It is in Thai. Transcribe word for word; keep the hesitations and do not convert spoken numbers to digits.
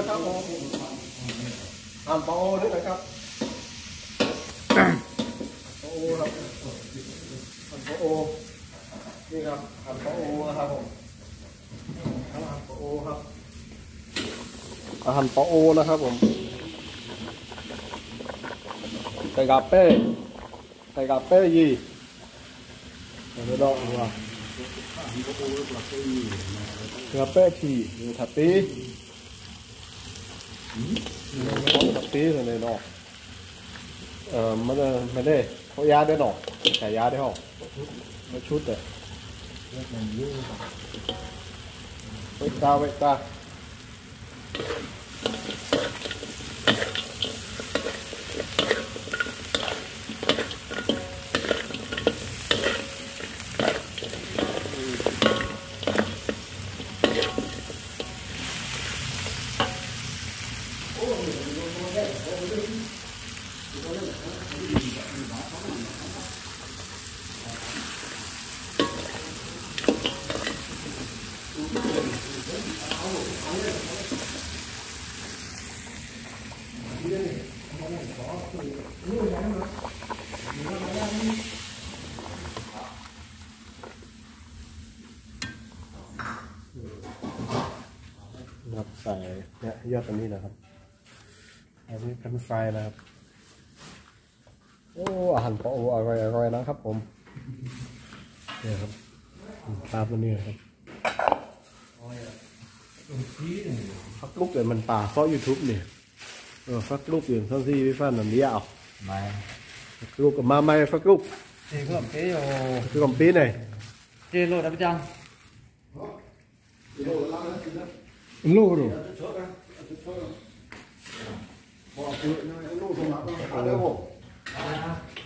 นะครับผมหั่นปลาโอด้วยนะครับปลาโอครับหั่นปลาโอนี่ครับหั่นปลาโอนะครับผมหั่นปลาโอครับหั่นปลาโอนะครับผมใส่กาเป้ใส่กาเป้ยีใส่ดอกหัวกาเป้ทีถัดตีถัดตีเลยเนาะเออมันไม่ได้เขายาได้หนอใส่ยาได้หรอไม่ชุดเลยเวตาเวตานับใส่เนี่ยยอดตัวนี้นะครับอันนี้เป็นไฟนะครับโอ้อาหารปลาโออร่อยอร่อยนะครับผมเนี่ยครับปลาตัวนี้ครับฟักลูกเกิดมันป่าเพราะยูทูบเนี่ยเออฟักลูกอย่างท่านที่พี่ฟ้าหนังเดียวไม่ฟักลูกกับมาไม่ฟักลูกเจ๊ก็กับเจ๊โอ้คือกับปีnàyเจ๊โลดได้จังลูกดูบอกคือลูกสมัครมาแล้วผม